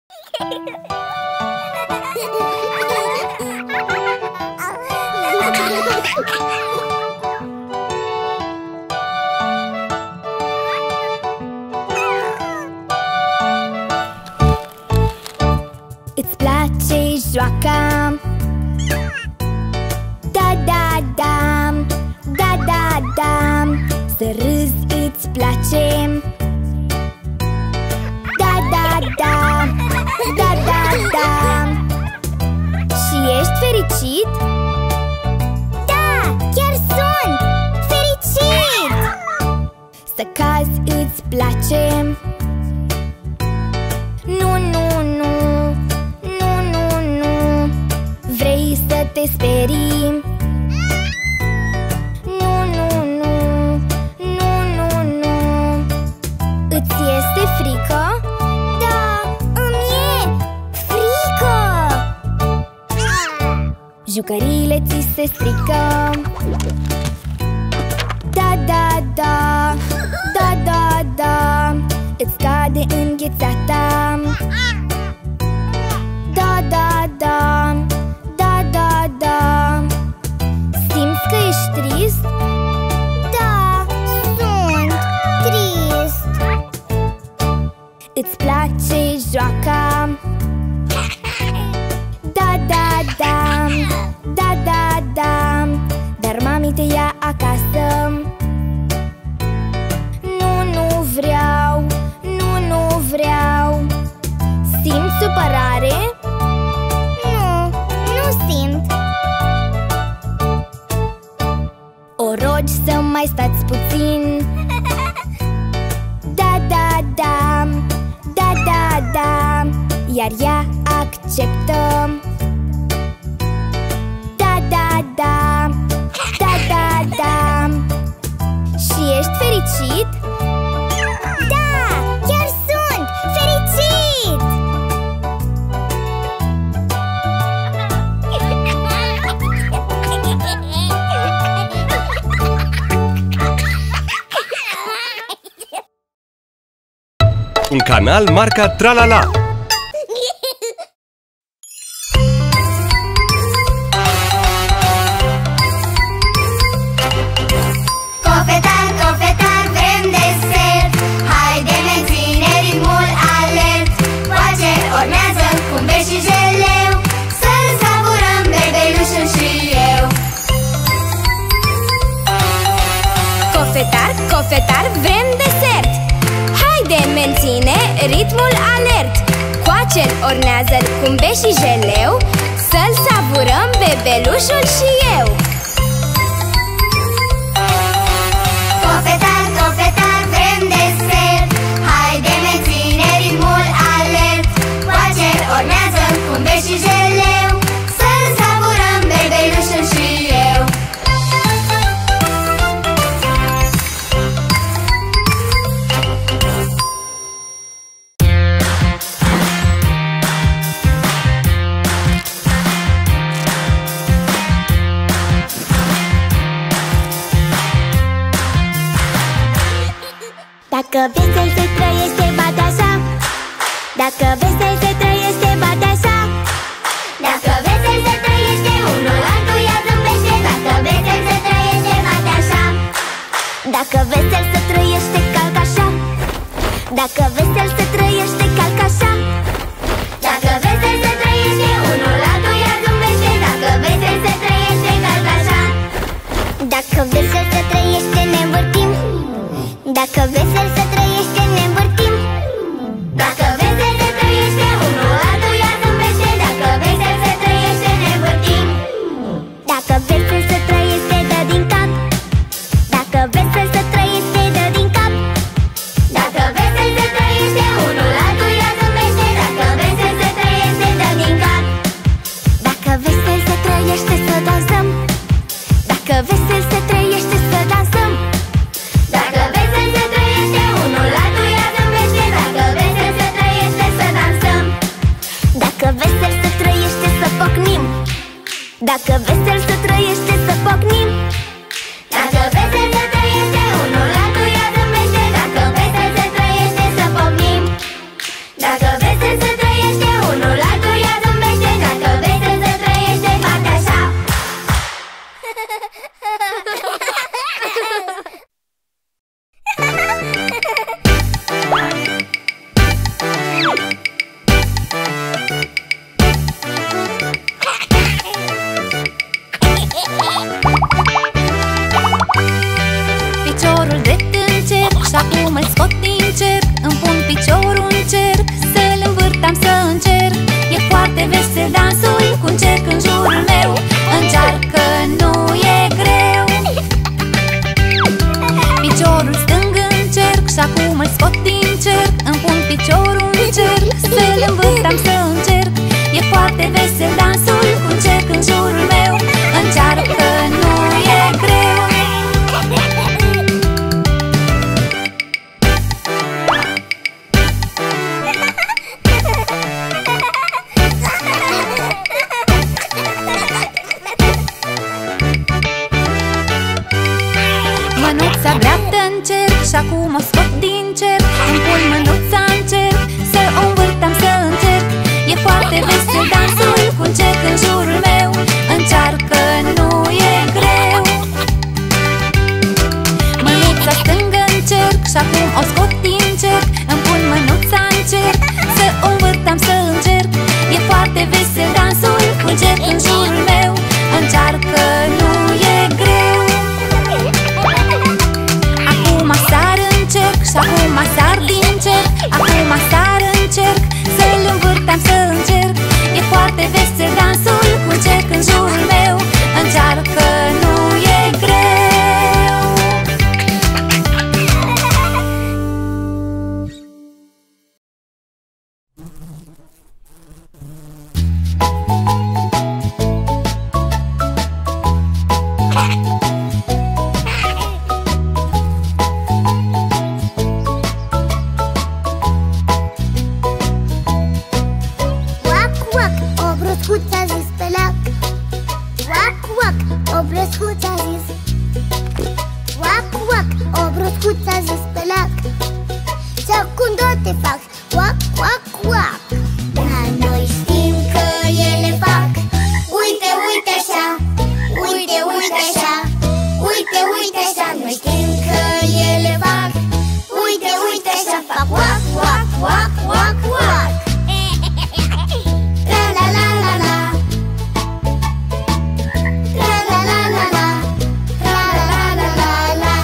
Îți place joaca? Da, da, da, da, da, da. Să râzi îți place? Da, da, da, da, da, da. Și ești fericit? Da, chiar sunt fericit! Să cazi îți place? Nu, nu, nu, nu, nu, nu. Vrei să te sperii? Nu, nu, nu, nu, nu, nu. Îți este frică? Da, îmi e frică! Jucăriile ți se strică? Da, da, da, da, da, da. Îți cade înghețata? Da, da, da, da, da, da. Simți că ești trist? Da, sunt trist. Îți place joaca? Da, da, da, da, da, da. Dar mami te ia acasă? Nu, nu vreau, nu, nu vreau. Simți supărare? Nu, nu simt. O rogi să mai stați puțin? Da, da, da, da, da, da. Iar ea acceptă? Da, da, da, da, da, da. Și ești fericit? Da, chiar sunt fericit! Un canal marca Tralala. Cofetar, cofetar, vrem desert. Haide, menține ritmul alert. Coace, ornează cu bești și jeleu. Să-l savurăm, bebelușul și eu. Cofetar, cofetar, vrem desert. Haide, menține ritmul alert. Coace-l, ornează-l cu bești și jeleu. Să-l savurăm, bebelușul și eu. Cofetar, cofetar, vrem desert. Haide, menține ritmul alert. Coace, ornează cu bești și jeleu. Să-l savurăm, bebelușul și eu. Dacă vesel se trăiește, bate așa. Dacă vesel se trăiește, bate așa. Dacă vesel se trăiește, unul altuia zâmbește. Dacă vesel se trăiește, bate așa. Dacă vesel se trăiește, calc așa. Dacă vesel se trăiește, calc așa. Dacă vesel se trăiește, unul altuia zâmbește. Dacă vesel se trăiește, calc așa. Dacă vesel se trăiește, ne învârtim. Dacă vesel se trăiește, ne învârtim. Dacă vesel se trăiește, unul altuia zâmbește. Dacă vesel se trăiește, ne învârtim. Dacă vesel se trăiește, dă din cap. Dacă vesel se trăiește, dă din cap. Dacă vesel se trăiește, unul altuia zâmbește. Dacă vesel se trăiește, dă din cap. Dacă vesel se trăiește, să dansăm. Dacă vesel se trăiește, să dansăm. Dacă vesel se trăiește, unul altuia zâmbește. Dacă vesel se trăiește, să dansăm. Dacă vesel se trăiește, să pocnim. Dacă vesel se trăiește, să pocnim. Dacă vesel se trăiește, unul altuia zâmbește. Dacă vesel se trăiește, să pomnim. Dacă vesel se trăiește, vesel dansul cu un cerc în jurul meu. Încearcă, nu e greu. Piciorul stâng încerc și acum îl scot din cerc. Îmi pun piciorul în cerc, să-l învârt, am să încerc. E foarte vesel dansul cu un cerc în jurul meu. Încearcă, nu e greu. Mânuța dreaptă încerc și acum o scot din cerc. Îmi pun mânuța în cerc, să o învârt, am să încerc. E foarte vesel dansul cu un cerc în jurul meu. Încearcă, nu e greu. Mânuța stângă încerc și acum o scot din cerc. Îmi pun mânuța în cerc, să o învârt, am să încerc. E foarte vesel dansul cu un cerc în jurul meu. Încearcă, nu e greu. Acum sar încerc și acum sar din cerc. Acum sar încerc, să-l învârt, am să încerc. E foarte vesel dansul cu un cerc în jurul meu. Încearcă, nu e greu. Uac, uac, o broscuță a zis pe lac. Uac, uac, o broscuță a zis. Uac, uac, o broscuță a zis pe lac. Să cum te fac, uac, uac, uac. Dar noi știm că ele fac. Uite, uite așa, uite, uite așa, uite, uite așa. Noi știm că ele fac. Uite, uite așa, fac uac, uac, uac, uac, uac. La la la la la. La la la la la. La la la la la.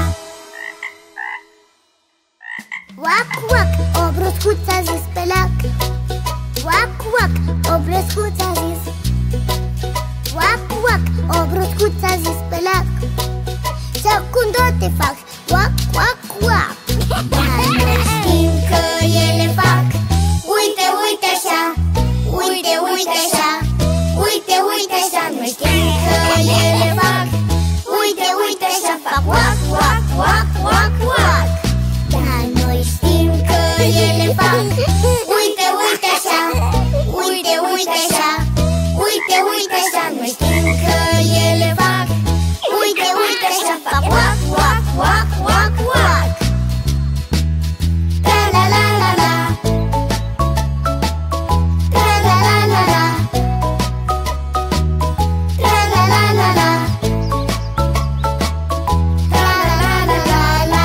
Uac, uac, o broscuță a zis pe lac. Uac, uac, o broscuță a zis. Uac, uac, o broscuță a zis pe lac. Să cum te fac, uac, uac, uac. Dar noi știm că ele fac. Uite, uite așa, uite, uite așa, uite, uite așa. Noi știm că ele fac. Uite, uite așa, fac uac, uac, uac, uac, uac. Dar noi știm că ele fac. Uite, uite așa, uite, uite așa, uite, uite așa. Noi știm că ele fac. Uite, uite așa, fac uac, uac, uac, uac, uac. La la la la la. La la la la la. La la la la la. La la la la la.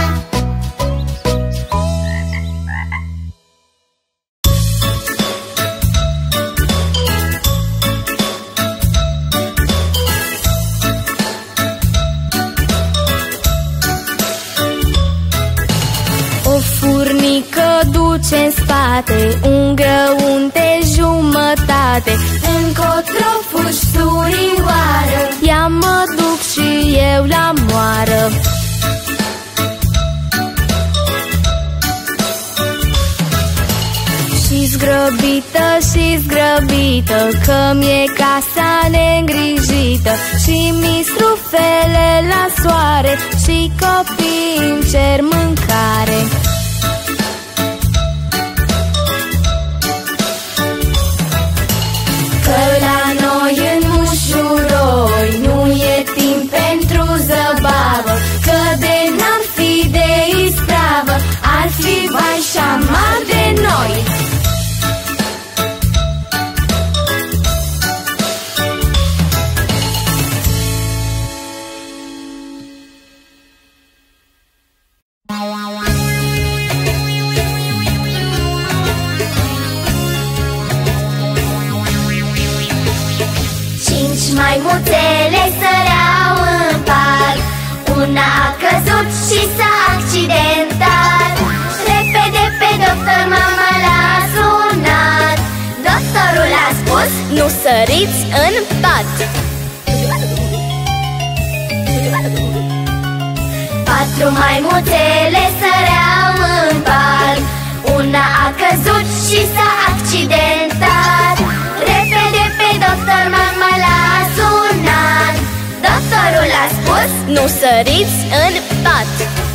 O furnică duce în spate un grăun de jumătate. Încotro fugi, surioară, ia mă duc și eu la moară. Și zgrăbită, că mi-e casa neîngrijită. Și mistrufele la soare și copii îmi cer mâncare. Că la noi în mușuroi nu e timp pentru zăbavă. Că de n-ar fi de ispravă, ar fi vai și amar de noi. Maimuțele săreau în parc. Una a căzut și s-a accidentat. Repede pe doctor mama l-a sunat. Doctorul a spus: spus, nu săriți în pat. 4 maimuțele săreau în parc. Una a căzut și s-a accidentat. Repede pe doctor mama l-a sunat. Doctorul a spus, nu săriți în pat.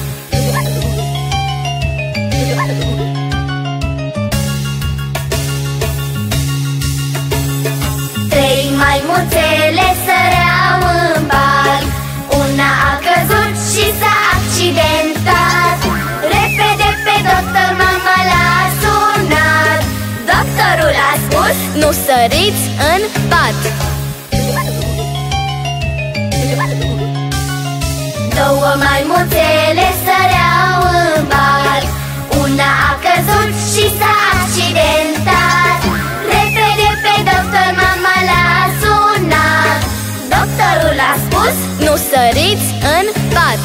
3 maimuțele săreau în parc. Una a căzut și s-a accidentat. Repede pe doctor mama l-a sunat. Doctorul a spus, nu săriți în pat. 2 maimuțele săreau în parc. Una a căzut și s-a accidentat. Repede pe doctor mama l-a sunat. Doctorul a spus, nu săriți în pat.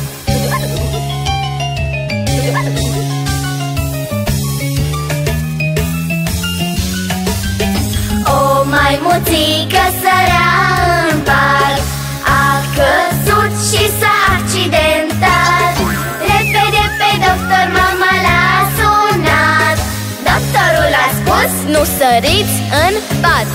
1 maimuțică sărea în parc. A căzut și s-a accidentat. Repede pe doctor mama l-a sunat. Doctorul a spus, nu săriți în pat.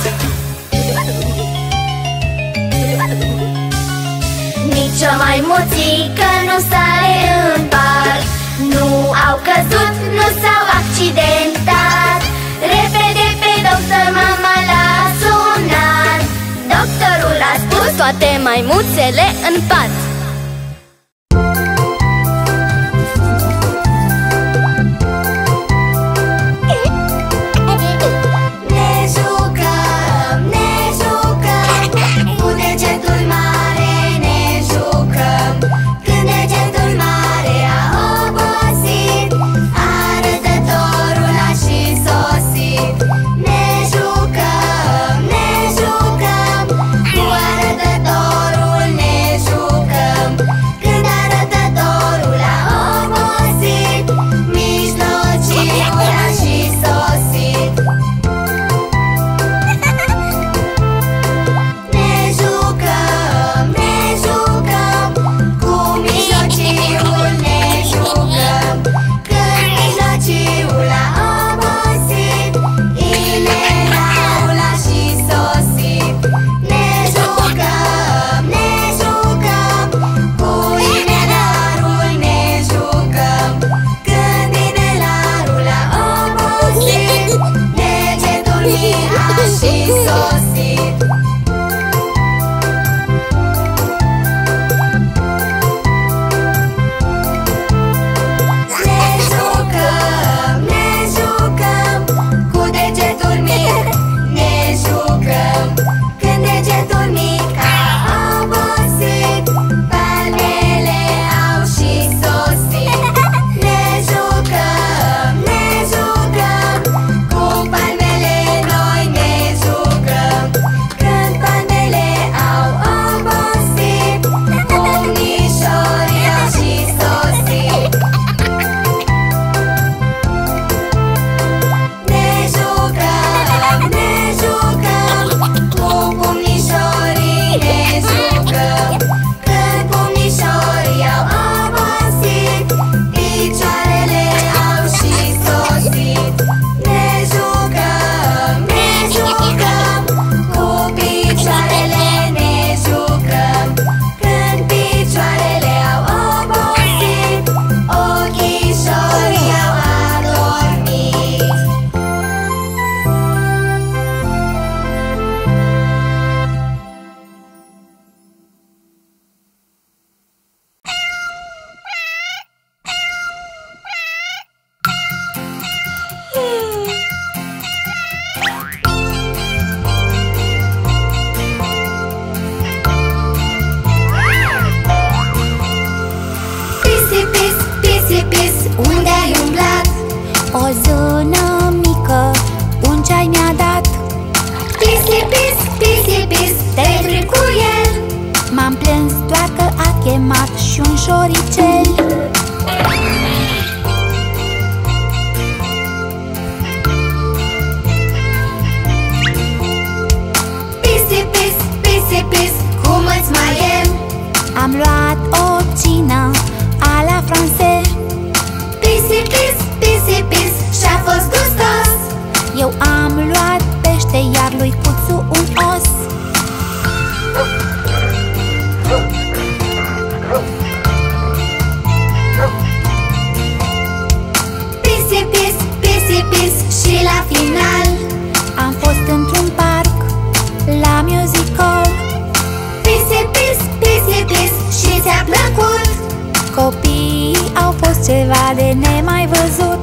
Nici o maimuțică nu sare în parc. Nu au căzut, nu s-au accidentat. Repede pe doctor mama l-a sunat. Doctorul a spus, toate maimuțele în pat. ceva de nemai văzut.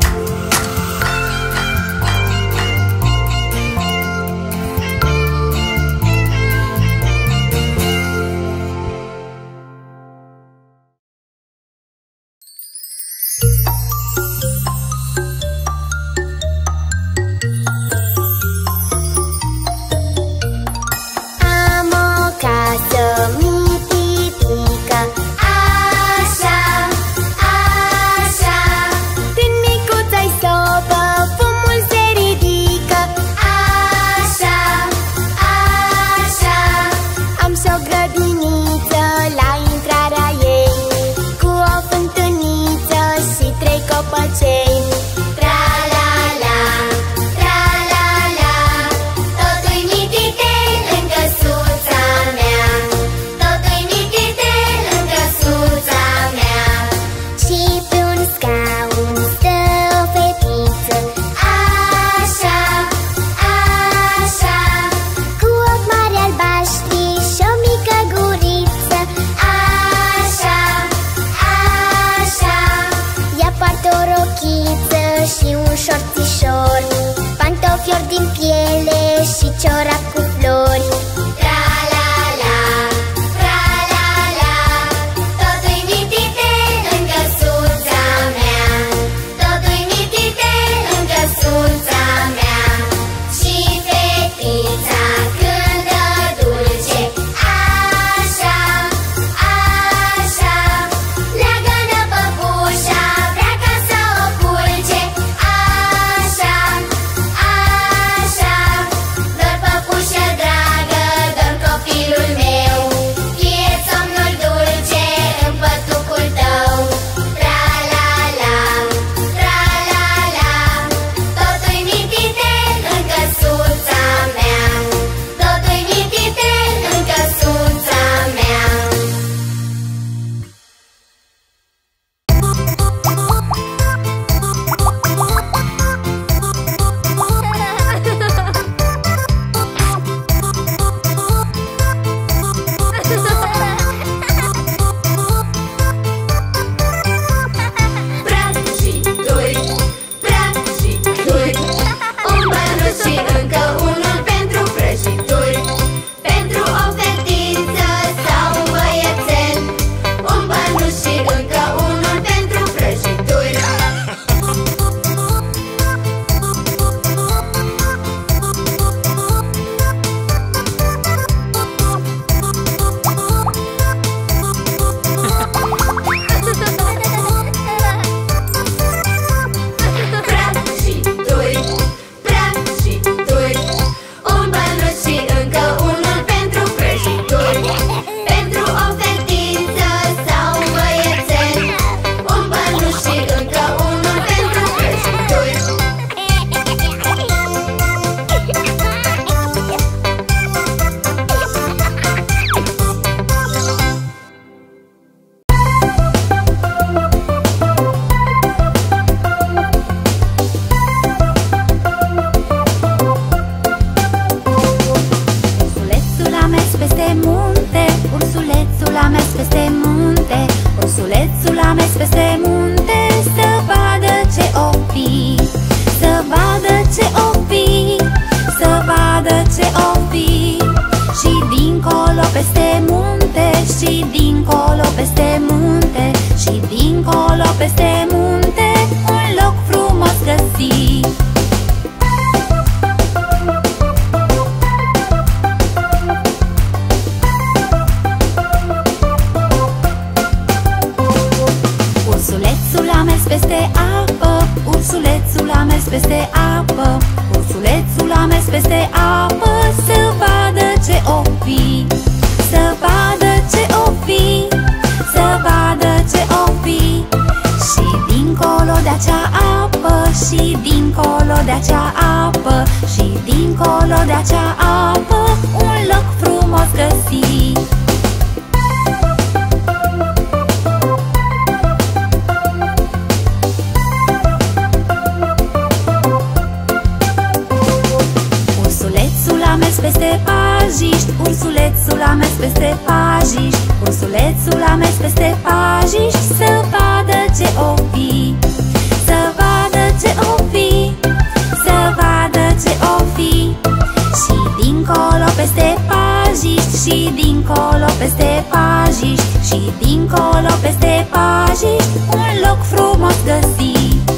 a mers peste pajiști, ursulețul a mers peste pajiști, ursulețul a mers peste pajiști, să vadă ce o fi, să vadă ce o fi, să vadă ce o fi. Și dincolo peste pajiști, și dincolo peste pajiști, și dincolo peste pajiști, un loc frumos găsi.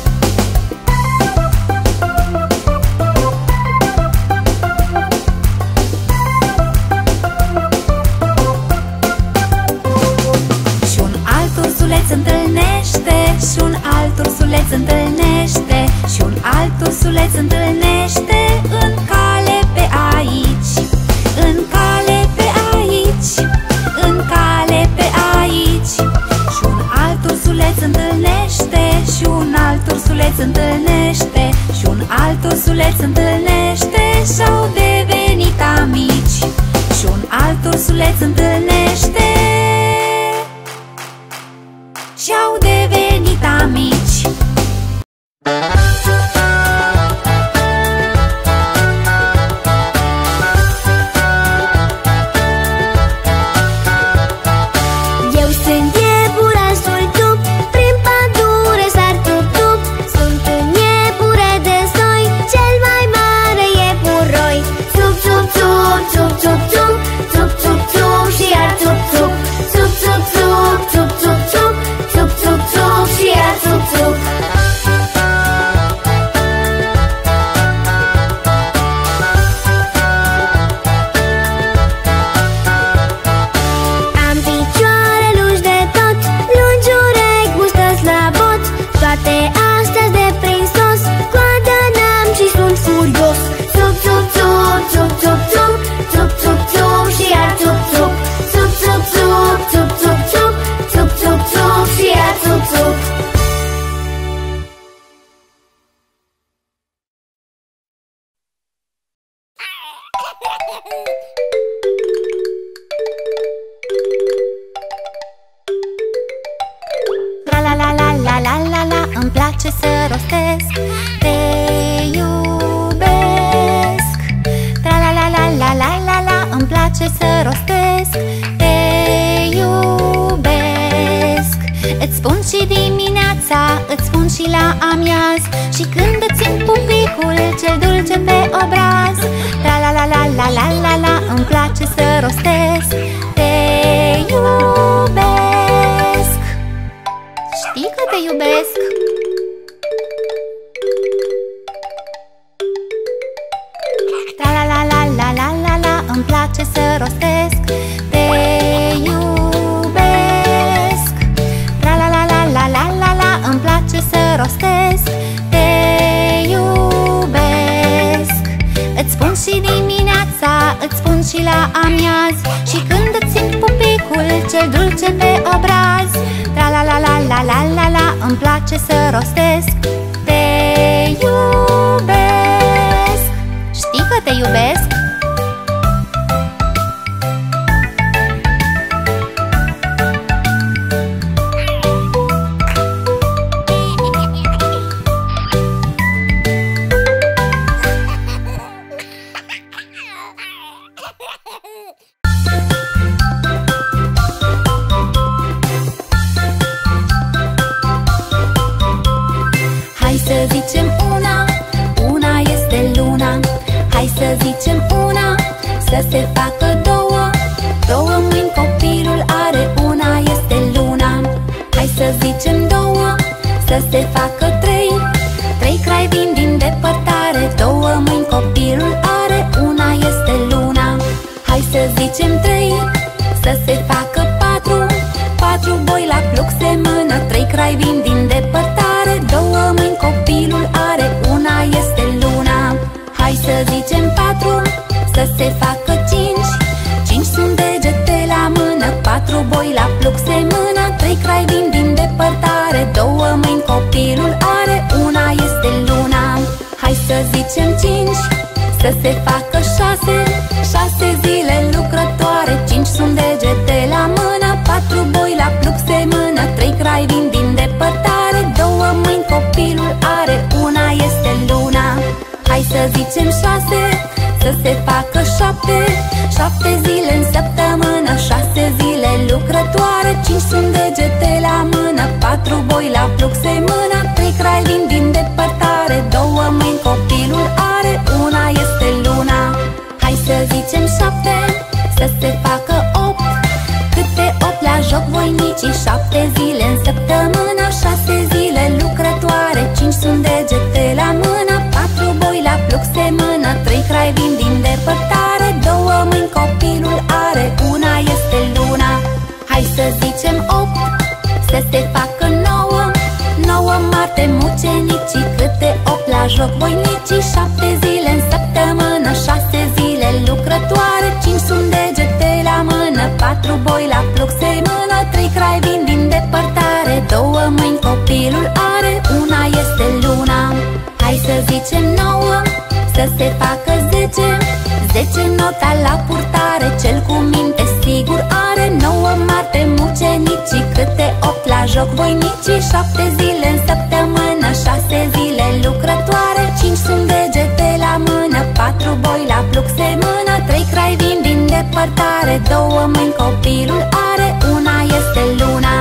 Întâlnește și un alt ursuleț întâlnește și un alt ursuleț întâlnește în cale pe aici, în cale pe aici, în cale pe aici. Și un alt ursuleț întâlnește și un alt ursuleț întâlnește și un alt ursuleț întâlnește și-au devenit amici. Și un alt ursuleț întâlnește și-au devenit amici. Eu sunt iepurașul Tup, prin pădure sar tup-tup. Sunt un iepure de soi, cel mai mare iepuroi. Tup, tup, tup, tup, tup, tup, tup, tup, tup și iar tup, tup. Tup, tup, tup, tup, tup, tup, tup, tup, tup și iar tup, tup. Am picioare lungi de tot, lungi urechi, muștăți la bot. Toate astea-s de prin sos, coadă n-am și sunt furios. Tup, tup, tup, tup, tup, tup, tup, tup, tup și iar tup, tup. Tup, tup, tup, tup, tup, tup, tup, tup, tup și iar tup, tup. La la la la la la la la, îmi place să rostesc, te iubesc. Tra la la la la la la la, îmi place să rostesc, te iubesc. Îți spun și dimineața, îți spun și la amiaz, și când îți țin pupicul cel dulce pe obraz. Tra la la la la la la la, îmi place să rostesc, te iubesc. Știi că te iubesc? Tra la la la la la la la, îmi place să rostesc, te iubesc. Tra la la la la la la la, îmi place să rostesc, te iubesc. Îți spun și dimineața, îți spun și la amiaz, și când îți simt pupicul cel dulce pe obraz. Tra la la la la la la la, îmi place să rostesc, te iubesc. Știi că te iubesc? Hai să zicem una, una este luna. Hai să zicem una, să se facă două, două mâini copilul are, una este luna. Hai să zicem două, să se facă trei, trei crai vin din depărtare, două mâini copilul are, una este luna. Hai să zicem trei, să se facă patru, patru boi la pluc se mână, trei crai vin din depărtare, două mâini copilul are, una este luna. Hai să zicem patru, să se facă cinci, cinci sunt degete la mână, patru boi la pluc se mână, trei crai vin din depărtare, două mâini copilul are, una este luna. Hai să zicem cinci, să se facă șase, șase zile lucrătoare, cinci sunt degete la mână, patru boi la pluc se mână, trei crai vin din depărtare, două mâini copilul are, una este luna. Hai să zicem șase, să se facă 7. 7 zile în săptămână, 6 zile lucrătoare. 5 sunt degete la mână, 4 boi la plug se mână. 3 crai vin din depărtare, 2 mâini copilul are, una este luna. Hai să zicem 7, să se facă 8. Câte 8 la joc voinicii, 7 zile în săptămână, 6 zile lucrătoare. 5 sunt degete la mână, 4 boi la plug se mână. 3 crai vin din depărtare, 2 mâini copilul are, una este luna. Hai să zicem 8, să se facă 9. 9 Marte mucenicii, câte 8 la joc voinicii. 7 zile în săptămână, 6 zile lucrătoare. 5 sunt degete la mână, 4 boi la plug se mână. 3 crai vin din depărtare, 2 mâini copilul are, una este luna. Hai să zicem 9, să se facă 10. 10 nota la purtare, cel cu minte sigur are. 9 Marte mucenicii, câte 8 la joc voinicii. 7 zile în săptămână, 6 zile lucrătoare. 5 sunt degete la mână, 4 boi la plug se mână. 3 crai vin din depărtare, 2 mâini copilul are, una este luna.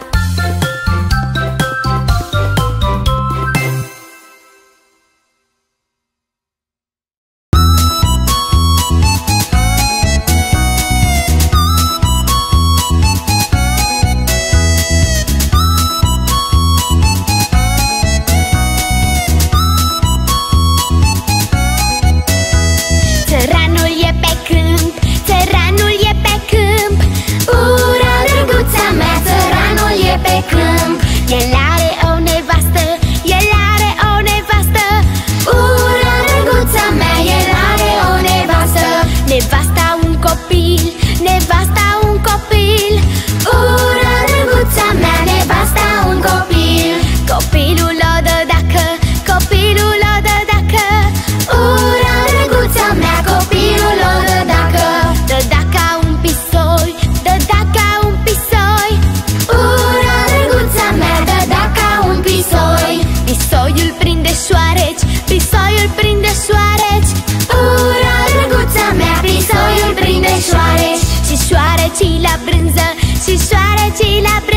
El are o nevastă, el are o nevastă. Ura, drăguța mea, el are o nevastă. Nevasta un copil, nevasta un copil. Ura, drăguța mea, nevasta un copil. Copilul o dă dacă, copilul o dă dacă. Ura, drăguța mea, copilul o dă dacă. Dă dacă un pisoi, dă dacă un pisoi. Ura, drăguța mea, dă dacă un pisoi. Pisoiul prinde șoareci, pisoiul prinde șoareci. Ura, drăguța mea, pisoiul prinde șoareci. Și șoarecii la brânză, și șoarecii la brânză.